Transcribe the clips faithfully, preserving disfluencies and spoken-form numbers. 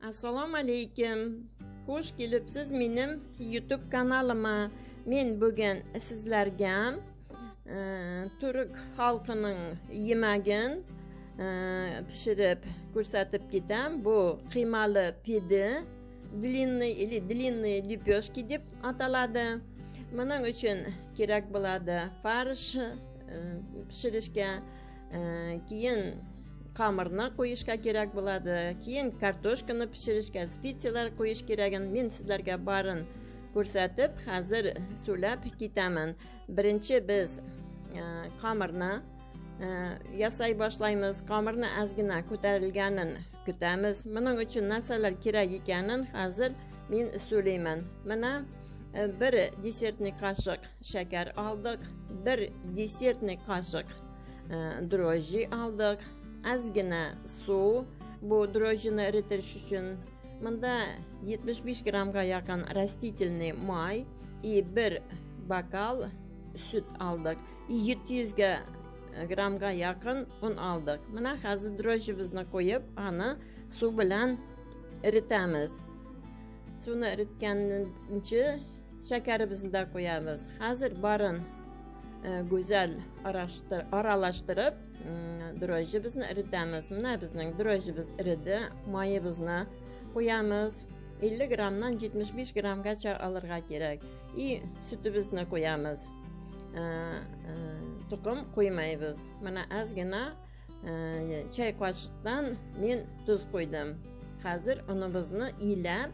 Assalomu alaykum. Xush kelibsiz mening YouTube kanalıma. Men bugun sizlarga e, Turk xalqining yemagin e, pishirib ko'rsatib ketam. Bu qiymali pide, длинный или длинный лепешки deb ataladi. Buning uchun kerak bo'ladi farsh e, pishirishga, e, keyin qamirni qo'yishga kerak bo'ladi, keyin kartoshkani pishirishga spetsiyalar qo'yish kerak. Men sizlarga barin ko'rsatib, hozir so'lab ketaman. Birinchi biz e, qamirni e, yasay boshlaymiz. Qamirni ozgina ko'tarilganini kutamiz. Buning uchun narsalar kerak ekanini hozir men so'layman. Mana e, bir desertni qoshiq shakar oldik, bir desertni qoshiq e, dro'jji oldik. Ozgina suv, bu dro'jjini eritirish uchun. Bunda yetmish besh grammga yaqin растительный may и bir bokal süt aldık. yetti yuz grammga yaqin un aldık. Mana hozir dro'jjimizni qo'yib, ani suv bilan eritamiz. Suvni eritgancha shakarimizni da qo'yamiz. Hozir barin e, go'zal aralashtirib dro'jjimizni eritamiz. Mana bizning dro'jjimiz eridi, mayimizni qo'yamiz. ellik grammdan yetmish besh grammgacha olirga kerak. И sutimizni qo'yamiz. E, e, tuxum qo'ymaymiz. Mana ozgina e, choy qoshiqdan men tuz qo'ydim. Hozir unimizni ilab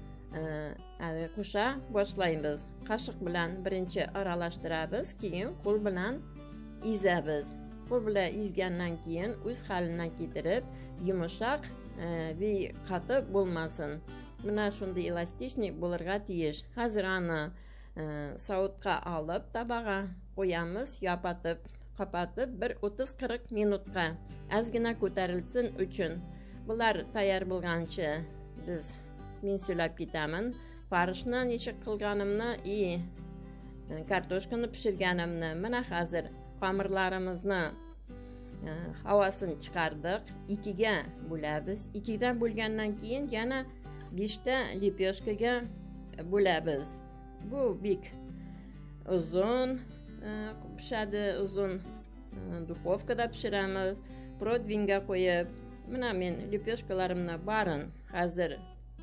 e, qo'sha boshlaymiz. Qoshiq bilan birinchi aralashtiramiz, keyin qo'l bilan ezamiz. Qo'l bilan ezgandan keyin o'z holidan keltirib, yumshoq va qattiq bo'lmasin. Mana shunday elastikniy bo'lirga tegish. Hozir ani soatga olib tabaga qo'yamiz, yopatib, qopatib bir o'ttiz qirq minutga ozgina ko'tarilsin uchun. Bular tayyor bo'lgancha biz men so'lab ketaman. Farshni nechik qilganimni и kartoshkani pishirganimni. Mana hozir qamirlarimizni e, havosini chiqardik, ikkiga bo'lamiz. Ikkidan bo'lgandan keyin yana beshta lepyoshkaga bo'lamiz. Bu bek uzun e, pishadi, uzun e, duxovkada pishiramiz. Противеньga qo'yib, mana men lepyoshkalarimni barin hozir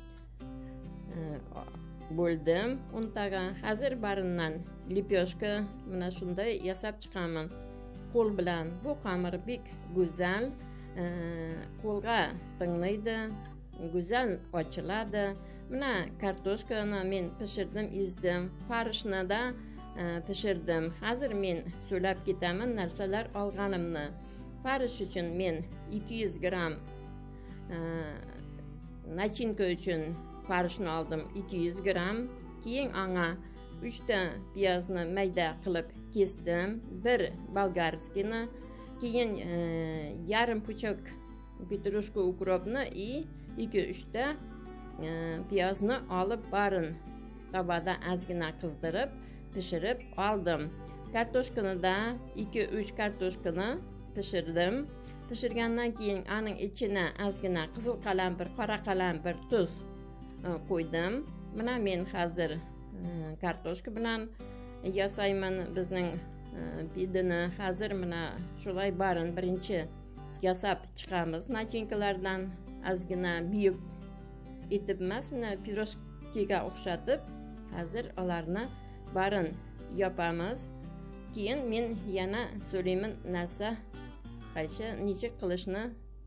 e, bo'ldim. Untaga hozir barindan lepyoshka mana shunday yasab chiqaman qo'l bilan. Bu qamir bek go'zal, e, qo'lga tinglaydi, go'zal ochiladi. Mana kartoshkani men pishirdim, ezdim. Farshni da e, pishirdim. Hozir men so'lab ketaman narsalar olganimni. Farsh uchun men ikki yuz gramm e, nachinka uchun farshni oldim, ikki yuz gramm. Keyin anga uch ta piyozni mayda qilib kesdim, bir bolgarskini, keyin e, yarim puchak petrushka ukropni и ikki uch ta e, piyozni olib barin tabada ozgina qizdirib pishirib oldim. Kartoshkani da ikki uch kartoshkani pishirdim. Pishirgandan keyin aning ichine ozgina qizil qalampir, qora qalampir, tuz qo'ydim. Mana men hozir kartoshka bilan yasayman bizning pideni. Hozir mana shulay barin birinchi yasab chiqamiz. Nachinkalardan ozgina buyuk etib emas, mana piroshkiga o'xshatib hozir ularni barin yopamiz. Keyin men yana so'layman narsa qaysi nechik qilishni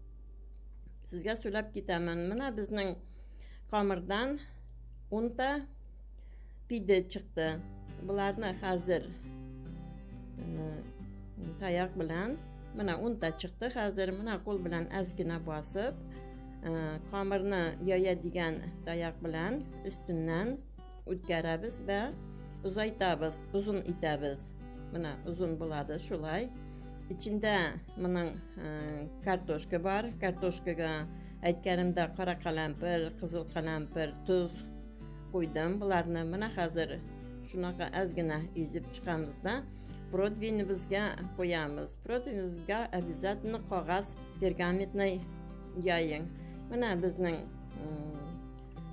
sizga so'lab ketaman. Mana bizning qamirdan o'nta pide chiqdi. Bularni hozir e, tayoq bilan mana o'nta chiqdi. Hozir mana qo'l bilan ozgina bosib, e, qamirni yoyadigan tayoq bilan ustidan o'tkazamiz va uzaytamiz, uzun etamiz. Mana uzun bo'ladi shulay. İçinde bunun e, kartoshka bor. Kartoshkaga aytganimda qora qalampir, qizil qalampir, tuz qo'ydim. Bularni mana hozir shunaqa ozgina ezib chiqamizda противенimizga qo'yamiz. Противенimizga обязательно qog'oz pergamentni yoying. Mana bizning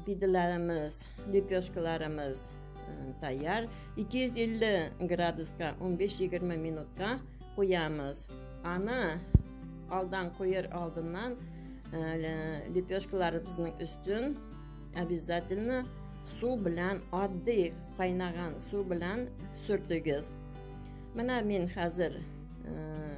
pidelerimiz, lipyoshkalarimiz e, tayyor. ikki yuz ellik gradusga o'n besh yigirma minutga qo'yamiz. Ana aldan qo'yar oldindan e, lipyoshkalarimizning ustun обязательно suv bilan, oddiy qaynagan suv bilan surtdingiz. Mana men hozir e,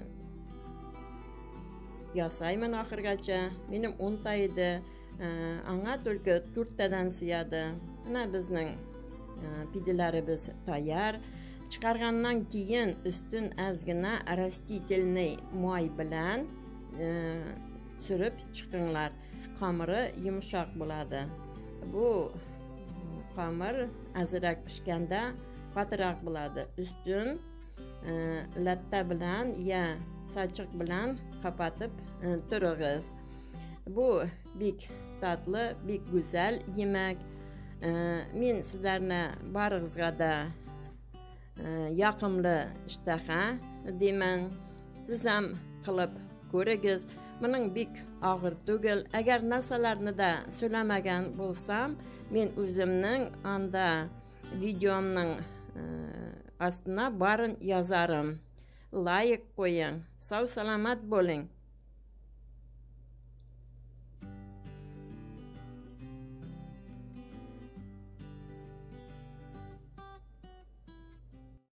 yasayman oxirgacha. Menim o'nta edi. E, anga только to'rttadan siyadi. Mana bizning e, pidelarimiz tayyor. Chiqargandan keyin ustun ozgina rastительный moy bilan e, surib chiqinglar. Xamiri yumshoq bo'ladi. Bu xamir azroq pishganda qattiqroq bo'ladi. Ustun e, latta bilan ya sachiq bilan qapatib e, turig'iz. Bu bek tatlı, bek go'zal yemak. E, men sizlarni baringizga da e, yoqimli ishtaha deyman. Siz ham qilib ko'ringiz. Mening bek og'ir tugil. Agar narsalarni da so'lamagan bo'lsam, men o'zimning anda videomning e, ostuna barin yozarim. Like qo'ying. Sog' salomat bo'ling.